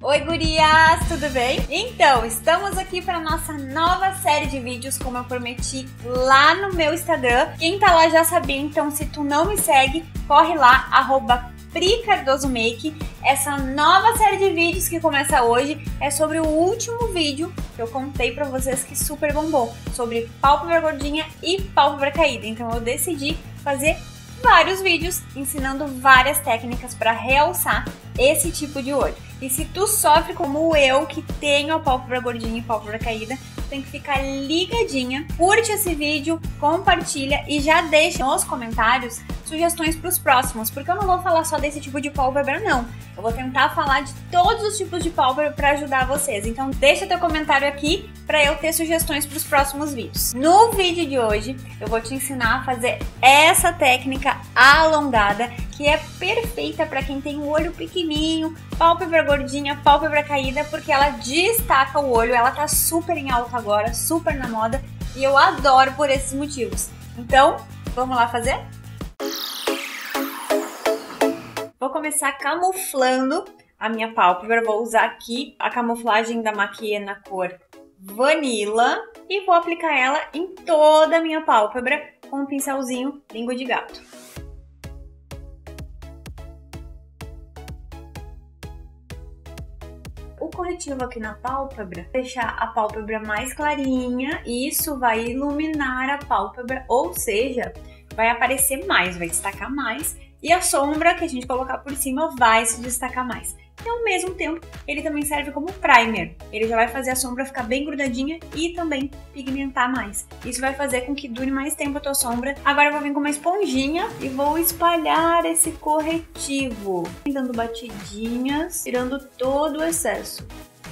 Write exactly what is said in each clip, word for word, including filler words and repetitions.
Oi gurias, tudo bem? Então, estamos aqui para nossa nova série de vídeos, como eu prometi lá no meu Instagram. Quem tá lá já sabia, então se tu não me segue, corre lá, arroba Pri Cardoso Make. Essa nova série de vídeos que começa hoje é sobre o último vídeo que eu contei pra vocês que super bombou, sobre pálpebra gordinha e pálpebra caída. Então eu decidi fazer vários vídeos ensinando várias técnicas para realçar esse tipo de olho. E se tu sofre como eu, que tenho a pálpebra gordinha e pálpebra caída, tem que ficar ligadinha, curte esse vídeo, compartilha e já deixa nos comentários sugestões para os próximos, porque eu não vou falar só desse tipo de pálpebra não, eu vou tentar falar de todos os tipos de pálpebra para ajudar vocês, então deixa teu comentário aqui para eu ter sugestões para os próximos vídeos. No vídeo de hoje eu vou te ensinar a fazer essa técnica alongada, que é perfeita para quem tem o olho pequenininho, pálpebra gordinha, pálpebra caída, porque ela destaca o olho, ela tá super em alta agora, super na moda, e eu adoro por esses motivos. Então, vamos lá fazer? Vou começar camuflando a minha pálpebra, vou usar aqui a camuflagem da Maquia na cor Vanilla e vou aplicar ela em toda a minha pálpebra com um pincelzinho língua de gato. O corretivo aqui na pálpebra, deixar a pálpebra mais clarinha, e isso vai iluminar a pálpebra, ou seja, vai aparecer mais, vai destacar mais, e a sombra que a gente colocar por cima vai se destacar mais. E ao mesmo tempo, ele também serve como primer, ele já vai fazer a sombra ficar bem grudadinha e também pigmentar mais. Isso vai fazer com que dure mais tempo a tua sombra. Agora eu vou vir com uma esponjinha e vou espalhar esse corretivo, dando batidinhas, tirando todo o excesso.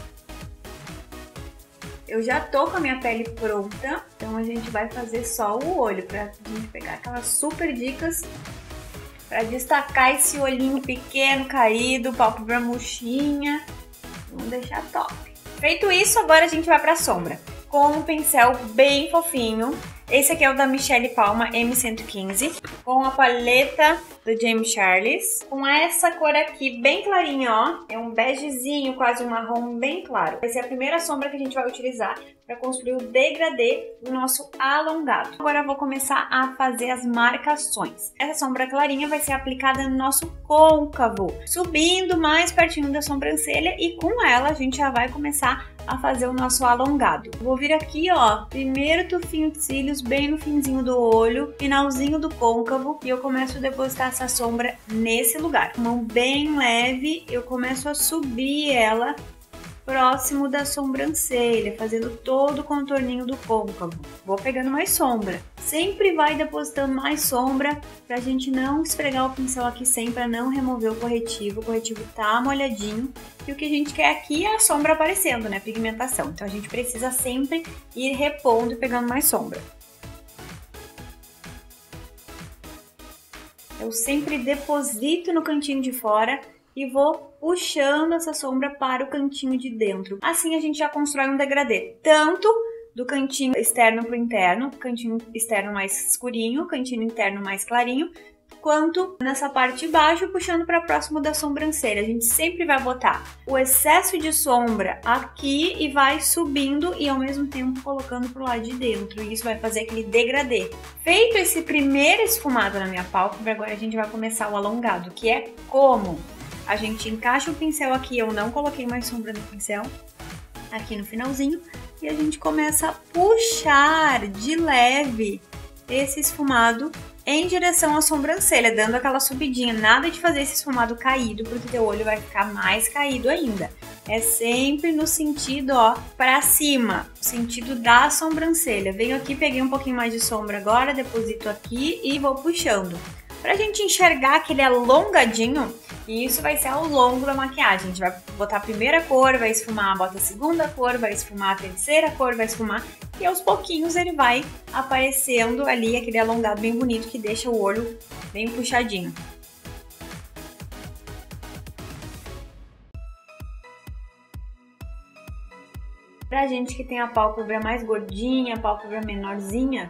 Eu já tô com a minha pele pronta, então a gente vai fazer só o olho, pra gente pegar aquelas super dicas para destacar esse olhinho pequeno, caído, pálpebra murchinha. Vamos deixar top. Feito isso, agora a gente vai para a sombra. Com um pincel bem fofinho. Esse aqui é o da Michele Palma M cento e quinze. Com a paleta do James Charles. Com essa cor aqui bem clarinha, ó. É um begezinho, quase um marrom bem claro. Vai ser a primeira sombra que a gente vai utilizar para construir o degradê do nosso alongado. Agora eu vou começar a fazer as marcações. Essa sombra clarinha vai ser aplicada no nosso côncavo, subindo mais pertinho da sobrancelha, e com ela a gente já vai começar a fazer o nosso alongado. Vou vir aqui, ó, primeiro tufinho de cílios bem no finzinho do olho, finalzinho do côncavo, e eu começo a depositar essa sombra nesse lugar. Mão bem leve, eu começo a subir ela próximo da sobrancelha, fazendo todo o contorninho do côncavo. Vou pegando mais sombra. Sempre vai depositando mais sombra pra gente não esfregar o pincel aqui sem, pra não remover o corretivo. O corretivo tá molhadinho e o que a gente quer aqui é a sombra aparecendo, né? Pigmentação. Então a gente precisa sempre ir repondo e pegando mais sombra. Eu sempre deposito no cantinho de fora e vou puxando essa sombra para o cantinho de dentro. Assim a gente já constrói um degradê, tanto do cantinho externo para o interno, cantinho externo mais escurinho, cantinho interno mais clarinho, quanto nessa parte de baixo, puxando para próximo da sobrancelha. A gente sempre vai botar o excesso de sombra aqui e vai subindo e ao mesmo tempo colocando pro lado de dentro. E isso vai fazer aquele degradê. Feito esse primeiro esfumado na minha pálpebra, agora a gente vai começar o alongado, que é como a gente encaixa o pincel aqui, eu não coloquei mais sombra no pincel, aqui no finalzinho, e a gente começa a puxar de leve esse esfumado em direção à sobrancelha, dando aquela subidinha. Nada de fazer esse esfumado caído, porque teu olho vai ficar mais caído ainda. É sempre no sentido, ó, pra cima, no sentido da sobrancelha. Venho aqui, peguei um pouquinho mais de sombra agora, deposito aqui e vou puxando. Pra gente enxergar que ele é alongadinho, e isso vai ser ao longo da maquiagem. A gente vai botar a primeira cor, vai esfumar, bota a segunda cor, vai esfumar a terceira cor, vai esfumar, e aos pouquinhos ele vai aparecendo ali aquele alongado bem bonito que deixa o olho bem puxadinho. Pra gente que tem a pálpebra mais gordinha, a pálpebra menorzinha,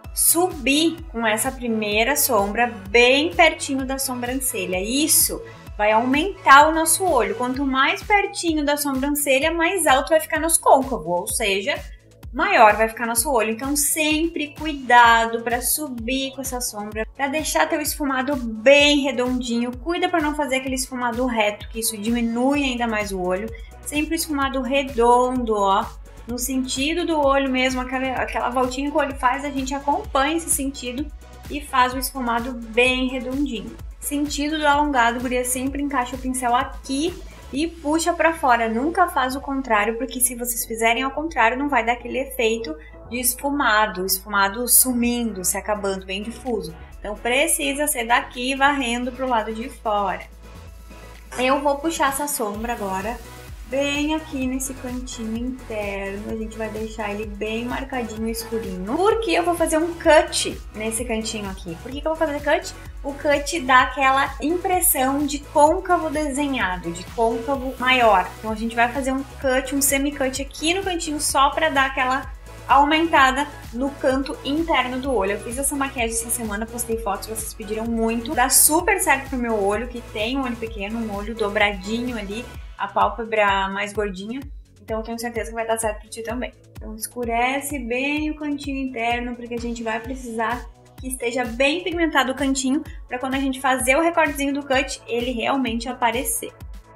subir com essa primeira sombra bem pertinho da sobrancelha. Isso vai aumentar o nosso olho. Quanto mais pertinho da sobrancelha, mais alto vai ficar nosso côncavo, ou seja, maior vai ficar nosso olho. Então sempre cuidado para subir com essa sombra, para deixar teu esfumado bem redondinho. Cuida para não fazer aquele esfumado reto, que isso diminui ainda mais o olho. Sempre esfumado redondo, ó, no sentido do olho mesmo, aquela, aquela voltinha que o olho faz, a gente acompanha esse sentido e faz o esfumado bem redondinho. Sentido do alongado, guria, sempre encaixa o pincel aqui e puxa pra fora, nunca faz o contrário, porque se vocês fizerem ao contrário, não vai dar aquele efeito de esfumado, esfumado sumindo, se acabando, bem difuso. Então precisa ser daqui, varrendo pro lado de fora. Eu vou puxar essa sombra agora bem aqui nesse cantinho interno, a gente vai deixar ele bem marcadinho, escurinho. Porque eu vou fazer um cut nesse cantinho aqui. Por que que eu vou fazer cut? O cut dá aquela impressão de côncavo desenhado, de côncavo maior. Então a gente vai fazer um cut, um semi-cut aqui no cantinho só pra dar aquela aumentada no canto interno do olho. Eu fiz essa maquiagem essa semana, postei fotos, vocês pediram muito. Dá super certo pro meu olho, que tem um olho pequeno, um olho dobradinho ali, a pálpebra mais gordinha, então eu tenho certeza que vai dar certo pra ti também. Então escurece bem o cantinho interno, porque a gente vai precisar que esteja bem pigmentado o cantinho, para quando a gente fazer o recortezinho do cut, ele realmente aparecer.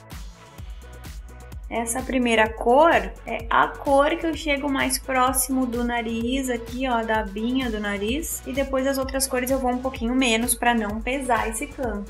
Essa primeira cor é a cor que eu chego mais próximo do nariz, aqui ó, da abinha do nariz, e depois as outras cores eu vou um pouquinho menos, para não pesar esse canto.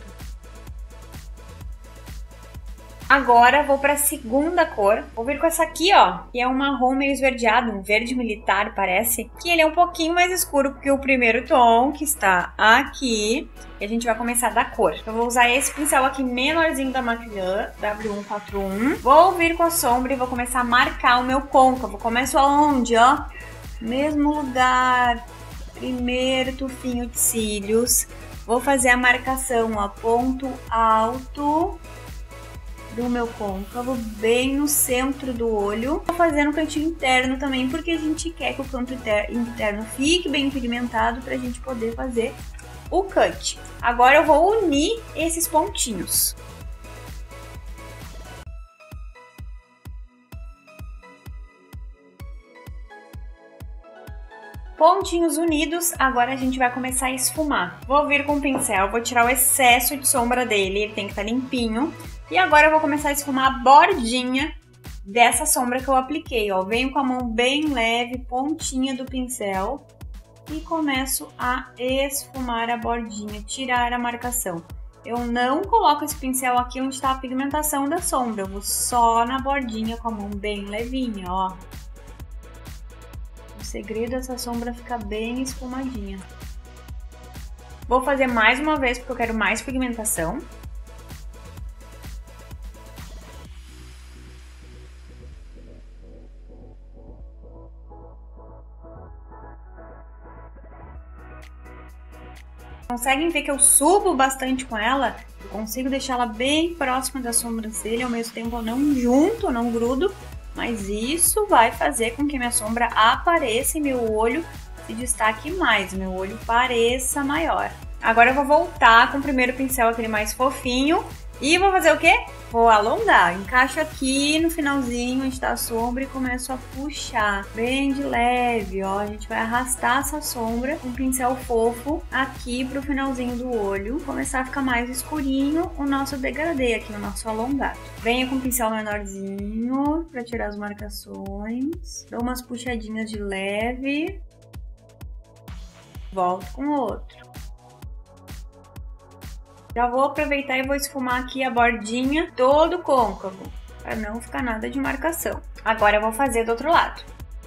Agora vou para a segunda cor, vou vir com essa aqui, ó, que é um marrom meio esverdeado, um verde militar parece, que ele é um pouquinho mais escuro que o primeiro tom, que está aqui, e a gente vai começar da cor. Eu vou usar esse pincel aqui menorzinho da Maclean, W cento e quarenta e um, vou vir com a sombra e vou começar a marcar o meu côncavo. Começo aonde, ó? Mesmo lugar, primeiro tufinho de cílios, vou fazer a marcação, ó, ponto alto do meu côncavo, bem no centro do olho. Vou fazer no cantinho interno também, porque a gente quer que o canto interno fique bem pigmentado para a gente poder fazer o cut. Agora eu vou unir esses pontinhos. Pontinhos unidos, agora a gente vai começar a esfumar. Vou vir com o pincel, vou tirar o excesso de sombra dele, ele tem que estar limpinho. E agora eu vou começar a esfumar a bordinha dessa sombra que eu apliquei, ó. Venho com a mão bem leve, pontinha do pincel, e começo a esfumar a bordinha, tirar a marcação. Eu não coloco esse pincel aqui onde está a pigmentação da sombra, eu vou só na bordinha com a mão bem levinha, ó. O segredo é essa sombra ficar bem esfumadinha. Vou fazer mais uma vez porque eu quero mais pigmentação. Conseguem ver que eu subo bastante com ela, eu consigo deixar ela bem próxima da sobrancelha, ao mesmo tempo eu não junto, não grudo, mas isso vai fazer com que minha sombra apareça e meu olho se destaque mais, meu olho pareça maior. Agora eu vou voltar com o primeiro pincel, aquele mais fofinho, e vou fazer o quê? Vou alongar, encaixo aqui no finalzinho onde tá a sombra e começo a puxar bem de leve, ó. A gente vai arrastar essa sombra com um pincel fofo aqui pro finalzinho do olho, começar a ficar mais escurinho o nosso degradê aqui, o nosso alongado. Venho com um pincel menorzinho pra tirar as marcações, dou umas puxadinhas de leve, volto com o outro. Já vou aproveitar e vou esfumar aqui a bordinha todo côncavo, para não ficar nada de marcação. Agora eu vou fazer do outro lado.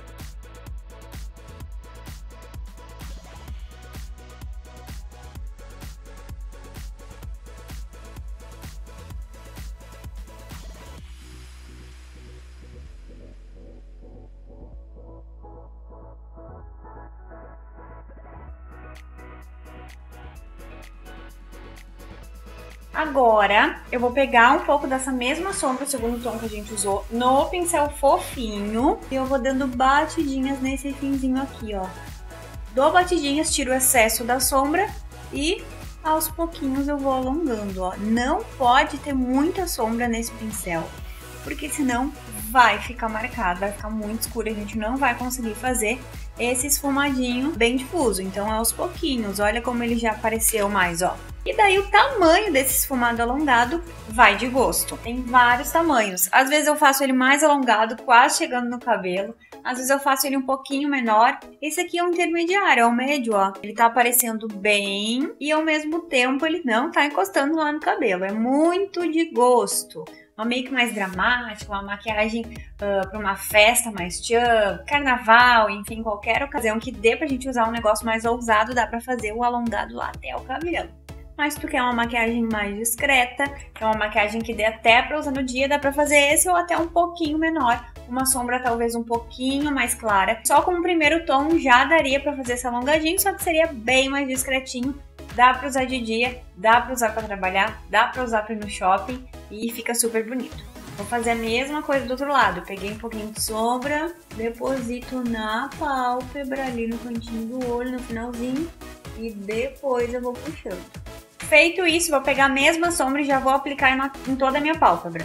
Agora, eu vou pegar um pouco dessa mesma sombra, o segundo tom que a gente usou, no pincel fofinho. E eu vou dando batidinhas nesse finzinho aqui, ó. Dou batidinhas, tiro o excesso da sombra e Aos pouquinhos eu vou alongando, ó. Não pode ter muita sombra nesse pincel, porque senão vai ficar marcado, vai ficar muito escuro e a gente não vai conseguir fazer esse esfumadinho bem difuso. Então, aos pouquinhos, olha como ele já apareceu mais, ó. E daí o tamanho desse esfumado alongado vai de gosto. Tem vários tamanhos. Às vezes eu faço ele mais alongado, quase chegando no cabelo. Às vezes eu faço ele um pouquinho menor. Esse aqui é um intermediário, é o médio, ó. Ele tá aparecendo bem e ao mesmo tempo ele não tá encostando lá no cabelo. É muito de gosto. Uma make mais dramática, uma maquiagem uh, para uma festa mais tchan, carnaval, enfim, qualquer ocasião que dê pra gente usar um negócio mais ousado, dá pra fazer o alongado lá até o cabelo. Mas se tu quer uma maquiagem mais discreta, é uma maquiagem que dê até pra usar no dia, dá pra fazer esse ou até um pouquinho menor, uma sombra talvez um pouquinho mais clara. Só com o primeiro tom já daria pra fazer esse alongadinho, só que seria bem mais discretinho. Dá pra usar de dia, dá pra usar pra trabalhar, dá pra usar pra ir no shopping e fica super bonito. Vou fazer a mesma coisa do outro lado. Peguei um pouquinho de sombra, deposito na pálpebra ali no cantinho do olho, no finalzinho, e depois eu vou puxando. Feito isso, vou pegar a mesma sombra e já vou aplicar na, em toda a minha pálpebra.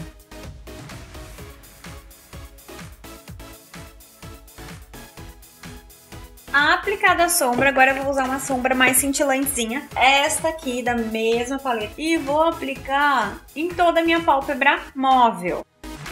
Aplicada a sombra, agora eu vou usar uma sombra mais cintilantezinha, esta aqui da mesma paleta, e vou aplicar em toda a minha pálpebra móvel.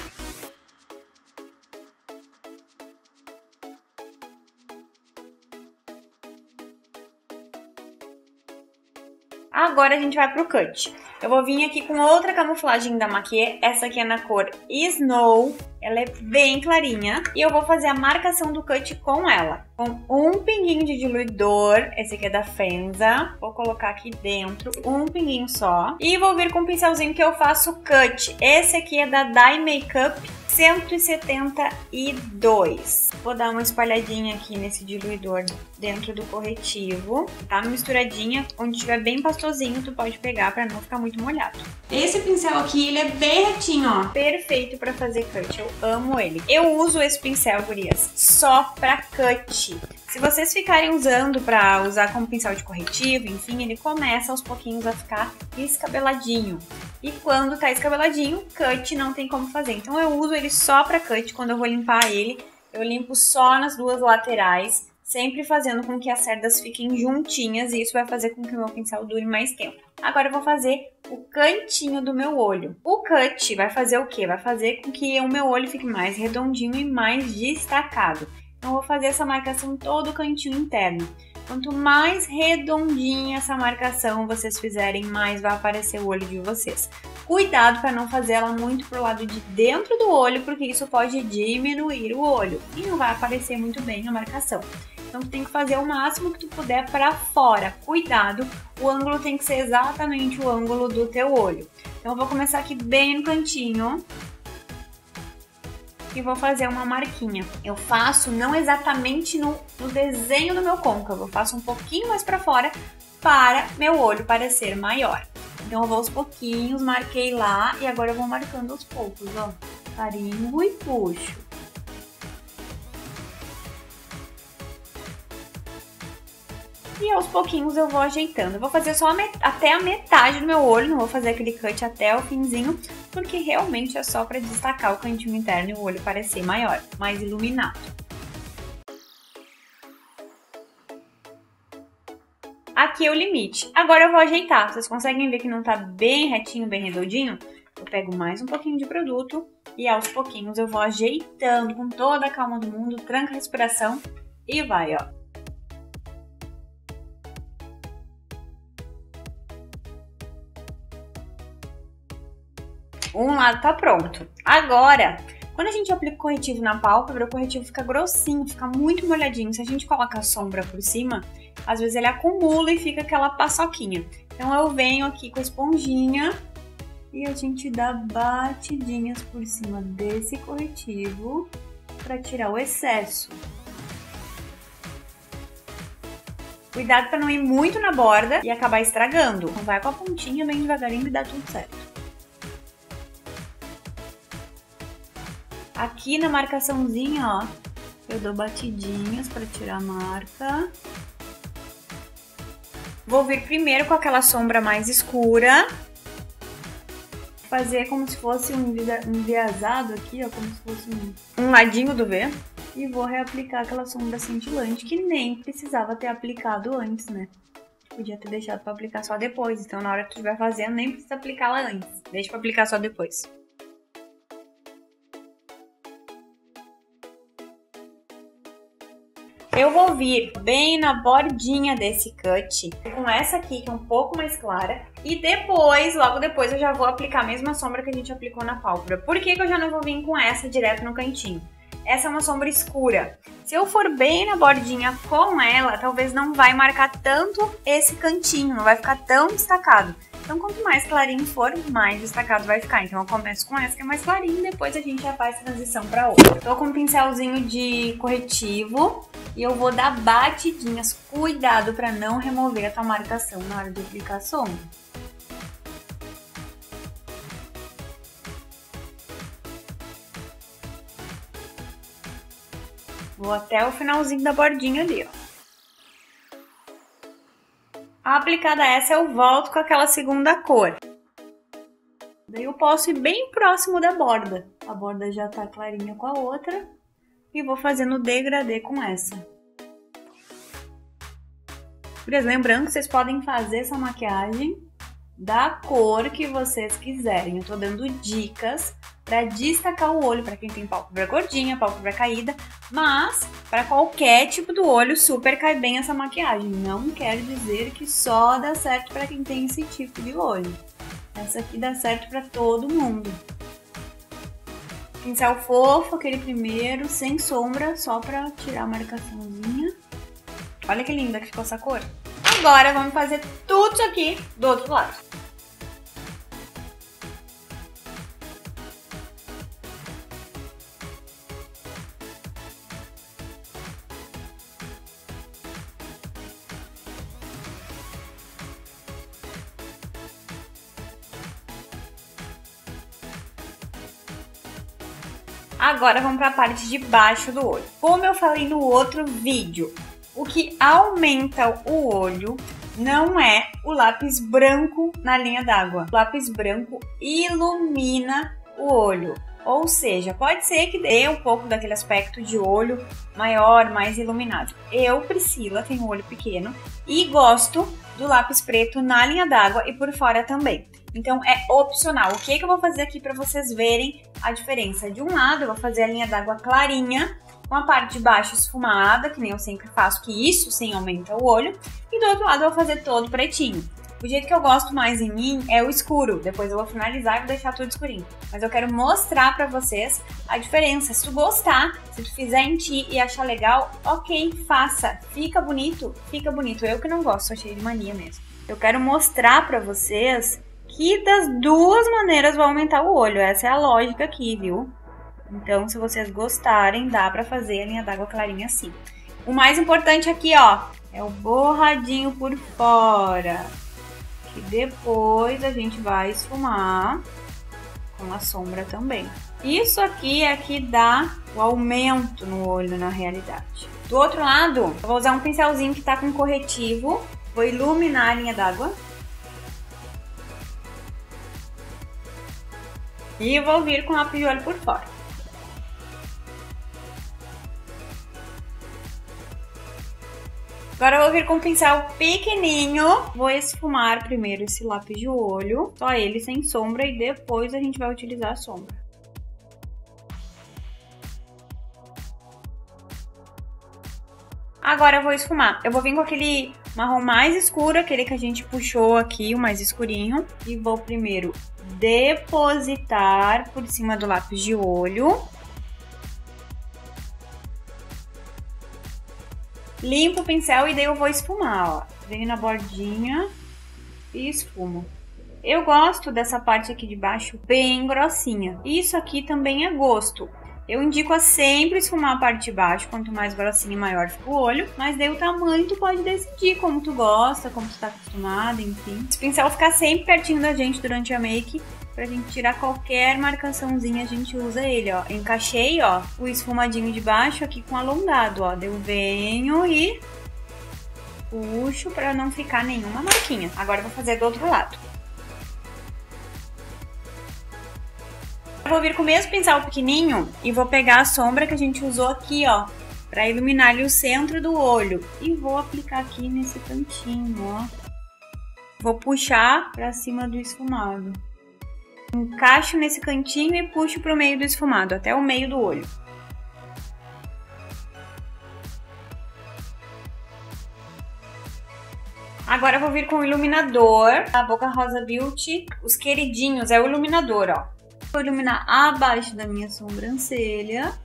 Agora a gente vai pro cut. Eu vou vir aqui com outra camuflagem da Maquia, essa aqui é na cor Snow, ela é bem clarinha. E eu vou fazer a marcação do cut com ela. Com um pinguinho de diluidor, esse aqui é da Fenza, vou colocar aqui dentro, um pinguinho só. E vou vir com um pincelzinho que eu faço cut, esse aqui é da Dye Makeup cento e setenta e dois. Vou dar uma espalhadinha aqui nesse diluidor dentro do corretivo, tá? Misturadinha, onde estiver bem pastosinho, tu pode pegar pra não ficar muito molhado. Esse pincel aqui, ele é bem retinho, ó. Perfeito pra fazer cut, eu amo ele. Eu uso esse pincel, gurias, só pra cut. Se vocês ficarem usando pra usar como pincel de corretivo, enfim, ele começa aos pouquinhos a ficar escabeladinho. E quando tá escabeladinho, cut não tem como fazer. Então eu uso ele só pra cut. Quando eu vou limpar ele, eu limpo só nas duas laterais, sempre fazendo com que as cerdas fiquem juntinhas, e isso vai fazer com que o meu pincel dure mais tempo. Agora eu vou fazer o cantinho do meu olho. O cut vai fazer o quê? Vai fazer com que o meu olho fique mais redondinho e mais destacado. Então eu vou fazer essa marcação em todo o cantinho interno. Quanto mais redondinha essa marcação vocês fizerem, mais vai aparecer o olho de vocês. Cuidado para não fazer ela muito pro lado de dentro do olho, porque isso pode diminuir o olho e não vai aparecer muito bem a marcação. Então tu tem que fazer o máximo que tu puder para fora. Cuidado, o ângulo tem que ser exatamente o ângulo do teu olho. Então eu vou começar aqui bem no cantinho e vou fazer uma marquinha. Eu faço não exatamente no, no desenho do meu côncavo, eu faço um pouquinho mais pra fora para meu olho parecer maior. Então eu vou aos pouquinhos, marquei lá e agora eu vou marcando aos poucos, ó. Carimbo e puxo. E aos pouquinhos eu vou ajeitando. Eu vou fazer só a até a metade do meu olho, não vou fazer aquele cut até o finzinho, porque realmente é só para destacar o cantinho interno e o olho parecer maior, mais iluminado. Aqui é o limite. Agora eu vou ajeitar. Vocês conseguem ver que não tá bem retinho, bem redondinho? Eu pego mais um pouquinho de produto e aos pouquinhos eu vou ajeitando com toda a calma do mundo, tranca a respiração e vai, ó. Um lado tá pronto. Agora, quando a gente aplica o corretivo na pálpebra, o corretivo fica grossinho, fica muito molhadinho. Se a gente coloca a sombra por cima, às vezes ele acumula e fica aquela paçoquinha. Então eu venho aqui com a esponjinha e a gente dá batidinhas por cima desse corretivo para tirar o excesso. Cuidado para não ir muito na borda e acabar estragando. Então vai com a pontinha bem devagarinho e dá tudo certo. Aqui na marcaçãozinha, ó, eu dou batidinhas para tirar a marca. Vou vir primeiro com aquela sombra mais escura. Fazer como se fosse um enviesado aqui, ó, como se fosse um, um ladinho do V. E vou reaplicar aquela sombra cintilante, que nem precisava ter aplicado antes, né? Podia ter deixado pra aplicar só depois, então na hora que tu estiver fazendo, nem precisa aplicá-la antes. Deixa pra aplicar só depois. Eu vou vir bem na bordinha desse cut, com essa aqui, que é um pouco mais clara. E depois, logo depois, eu já vou aplicar a mesma sombra que a gente aplicou na pálpebra. Por que que eu já não vou vir com essa direto no cantinho? Essa é uma sombra escura. Se eu for bem na bordinha com ela, talvez não vai marcar tanto esse cantinho, não vai ficar tão destacado. Então, quanto mais clarinho for, mais destacado vai ficar. Então, eu começo com essa que é mais clarinha, depois a gente já faz a transição para outra. Tô com um pincelzinho de corretivo e eu vou dar batidinhas. Cuidado para não remover a tua marcação na hora de aplicar a sombra. Vou até o finalzinho da bordinha ali, ó. Aplicada essa, eu volto com aquela segunda cor. Daí eu posso ir bem próximo da borda. A borda já tá clarinha com a outra. E vou fazendo degradê com essa. Lembrando que vocês podem fazer essa maquiagem da cor que vocês quiserem. Eu tô dando dicas para destacar o olho, para quem tem pálpebra gordinha, pálpebra caída, mas para qualquer tipo do olho super cai bem essa maquiagem. Não quer dizer que só dá certo para quem tem esse tipo de olho. Essa aqui dá certo para todo mundo. Pincel fofo, aquele primeiro, sem sombra, só para tirar a marcaçãozinha. Olha que linda que ficou essa cor. Agora vamos fazer tudo isso aqui do outro lado. Agora vamos para a parte de baixo do olho. Como eu falei no outro vídeo, o que aumenta o olho não é o lápis branco na linha d'água. O lápis branco ilumina o olho. Ou seja, pode ser que dê um pouco daquele aspecto de olho maior, mais iluminado. Eu, Priscila, tenho um olho pequeno e gosto do lápis preto na linha d'água e por fora também. Então é opcional. O que, que eu vou fazer aqui para vocês verem a diferença? De um lado eu vou fazer a linha d'água clarinha, com a parte de baixo esfumada, que nem eu sempre faço, que isso sim aumenta o olho. E do outro lado eu vou fazer todo pretinho. O jeito que eu gosto mais em mim é o escuro. Depois eu vou finalizar e vou deixar tudo escurinho. Mas eu quero mostrar pra vocês a diferença. Se tu gostar, se tu fizer em ti e achar legal, ok, faça. Fica bonito? Fica bonito. Eu que não gosto, sou cheia de mania mesmo. Eu quero mostrar pra vocês que das duas maneiras vai aumentar o olho. Essa é a lógica aqui, viu? Então, se vocês gostarem, dá pra fazer a linha d'água clarinha assim. O mais importante aqui, ó, é o borradinho por fora. Que depois a gente vai esfumar com a sombra também. Isso aqui é que dá o aumento no olho, na realidade. Do outro lado, eu vou usar um pincelzinho que tá com corretivo. Vou iluminar a linha d'água. E vou vir com lápis de olho por fora. Agora eu vou vir com um pincel pequenininho. Vou esfumar primeiro esse lápis de olho, só ele sem sombra, e depois a gente vai utilizar a sombra. Agora eu vou esfumar. Eu vou vir com aquele marrom mais escuro, aquele que a gente puxou aqui, o mais escurinho. E vou primeiro depositar por cima do lápis de olho. Limpo o pincel e daí eu vou esfumar, ó. Venho na bordinha e esfumo. Eu gosto dessa parte aqui de baixo bem grossinha. Isso aqui também é gosto. Eu indico a sempre esfumar a parte de baixo, quanto mais grossinho e maior fica o olho. Mas daí o tamanho tu pode decidir como tu gosta, como tu tá acostumado, enfim. Esse pincel ficar sempre pertinho da gente durante a make. Pra gente tirar qualquer marcaçãozinha, a gente usa ele, ó. Encaixei, ó, o esfumadinho de baixo aqui com alongado, ó. Eu venho e puxo pra não ficar nenhuma marquinha. Agora eu vou fazer do outro lado. Eu vou vir com o mesmo pincel pequenininho e vou pegar a sombra que a gente usou aqui, ó, pra iluminar ali o centro do olho. E vou aplicar aqui nesse cantinho, ó. Vou puxar pra cima do esfumado. Encaixo nesse cantinho e puxo pro meio do esfumado, até o meio do olho. Agora eu vou vir com o iluminador, a Boca Rosa Beauty, os queridinhos, é o iluminador, ó. Vou iluminar abaixo da minha sobrancelha.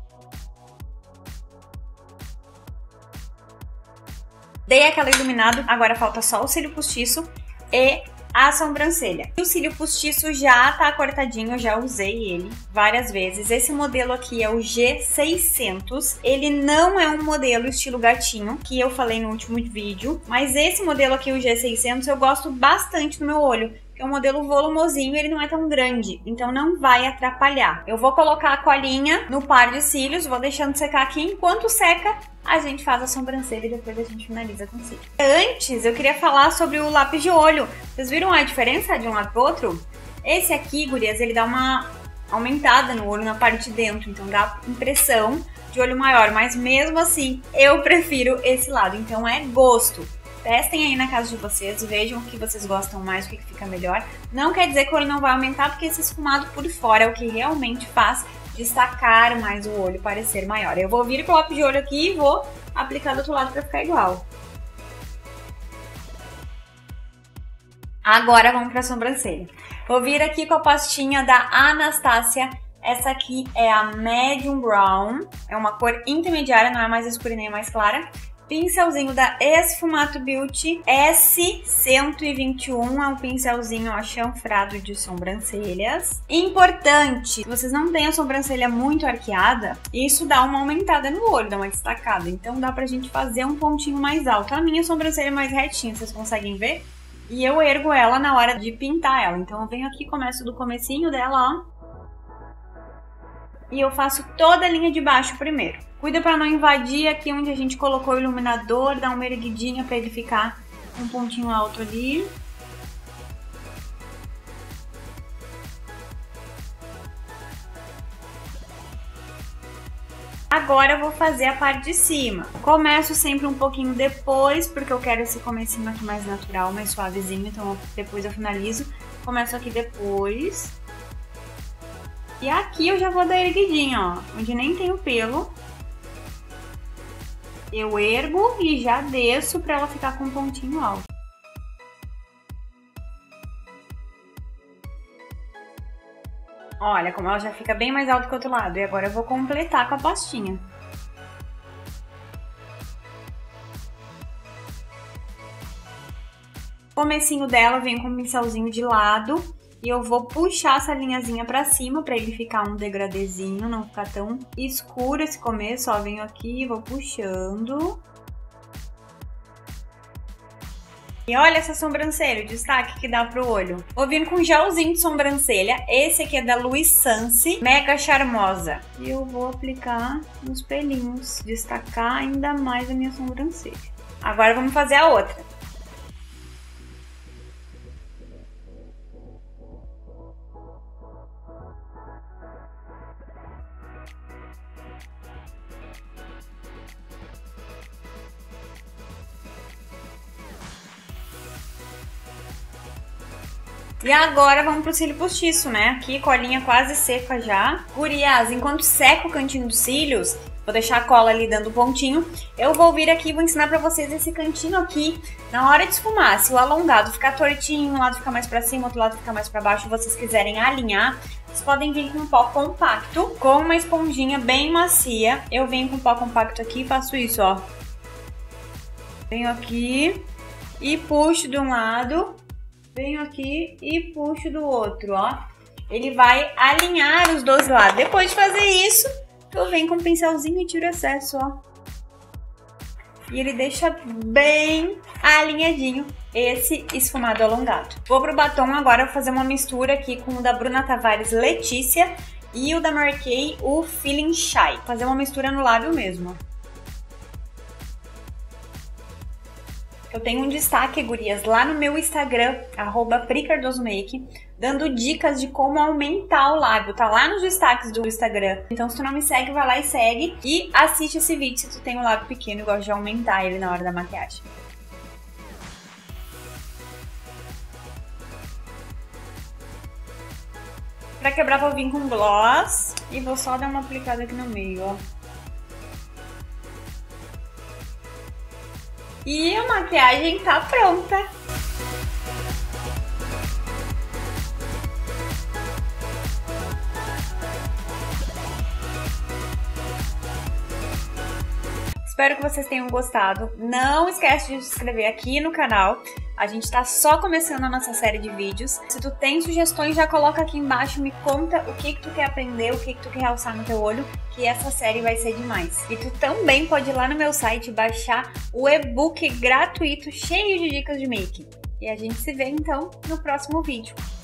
Dei aquela iluminada, agora falta só o cílio postiço e a sobrancelha. E o cílio postiço já tá cortadinho, eu já usei ele várias vezes. Esse modelo aqui é o G seiscentos. Ele não é um modelo estilo gatinho, que eu falei no último vídeo. Mas esse modelo aqui, o G seiscentos, eu gosto bastante no meu olho. É um modelo volumosinho, ele não é tão grande, então não vai atrapalhar. Eu vou colocar a colinha no par de cílios, vou deixando secar aqui. Enquanto seca, a gente faz a sobrancelha e depois a gente finaliza com cílio. Antes, eu queria falar sobre o lápis de olho. Vocês viram a diferença de um lado pro outro? Esse aqui, gurias, ele dá uma aumentada no olho na parte de dentro, então dá impressão de olho maior. Mas mesmo assim, eu prefiro esse lado, então é gosto. Testem aí na casa de vocês, vejam o que vocês gostam mais, o que fica melhor. Não quer dizer que o olho não vai aumentar, porque esse esfumado por fora é o que realmente faz destacar mais o olho, parecer maior. Eu vou vir com o lápis de olho aqui e vou aplicar do outro lado para ficar igual. Agora vamos para a sobrancelha. Vou vir aqui com a pastinha da Anastasia. Essa aqui é a Medium Brown, é uma cor intermediária, não é mais escura nem mais clara. Pincelzinho da Esfumato Beauty S cento e vinte e um, é um pincelzinho ó, chanfrado de sobrancelhas. Importante, se vocês não têm a sobrancelha muito arqueada, isso dá uma aumentada no olho, dá uma destacada. Então dá pra gente fazer um pontinho mais alto. A minha sobrancelha é mais retinha, vocês conseguem ver? E eu ergo ela na hora de pintar ela. Então eu venho aqui, começo do comecinho dela, ó. E eu faço toda a linha de baixo primeiro. Cuida para não invadir aqui onde a gente colocou o iluminador, dá uma erguidinha para ele ficar um pontinho alto ali. Agora eu vou fazer a parte de cima. Começo sempre um pouquinho depois, porque eu quero esse comecinho aqui mais natural, mais suavezinho, então depois eu finalizo. Começo aqui depois. E aqui eu já vou dar erguidinha, ó, onde nem tem o pelo. Eu ergo e já desço pra ela ficar com um pontinho alto. Olha como ela já fica bem mais alta que o outro lado. E agora eu vou completar com a pastinha. O comecinho dela eu venho com um pincelzinho de lado. E eu vou puxar essa linhazinha pra cima pra ele ficar um degradezinho, não ficar tão escuro esse começo. Ó, venho aqui e vou puxando. E olha essa sobrancelha, o destaque que dá pro olho. Vou vir com um gelzinho de sobrancelha. Esse aqui é da Luiz Sansi, Mega Charmosa. E eu vou aplicar nos pelinhos, destacar ainda mais a minha sobrancelha. Agora vamos fazer a outra. E agora vamos pro cílio postiço, né? Aqui, colinha quase seca já. Gurias, enquanto seca o cantinho dos cílios, vou deixar a cola ali dando pontinho, eu vou vir aqui e vou ensinar pra vocês esse cantinho aqui. Na hora de esfumar, se o alongado ficar tortinho, um lado ficar mais pra cima, outro lado ficar mais pra baixo, e vocês quiserem alinhar, vocês podem vir com um pó compacto, com uma esponjinha bem macia. Eu venho com o pó compacto aqui e faço isso, ó. Venho aqui e puxo de um lado. Venho aqui e puxo do outro, ó. Ele vai alinhar os dois lados. Depois de fazer isso, eu venho com o pincelzinho e tiro o excesso, ó. E ele deixa bem alinhadinho esse esfumado alongado. Vou pro batom agora fazer uma mistura aqui com o da Bruna Tavares Letícia e o da Mary Kay, o Feeling Shy. Fazer uma mistura no lábio mesmo, ó. Eu tenho um destaque, gurias, lá no meu Instagram, arroba pricardosomake, dando dicas de como aumentar o lábio. Tá lá nos destaques do Instagram. Então, se tu não me segue, vai lá e segue. E assiste esse vídeo se tu tem um lábio pequeno e gosta de aumentar ele na hora da maquiagem. Pra quebrar, vou vir com gloss e vou só dar uma aplicada aqui no meio, ó. E a maquiagem tá pronta! Espero que vocês tenham gostado. Não esquece de se inscrever aqui no canal. A gente tá só começando a nossa série de vídeos. Se tu tem sugestões, já coloca aqui embaixo. Me conta o que que tu quer aprender, o que que tu quer realçar no teu olho, que essa série vai ser demais. E tu também pode ir lá no meu site baixar o e-book gratuito cheio de dicas de make. E a gente se vê então no próximo vídeo.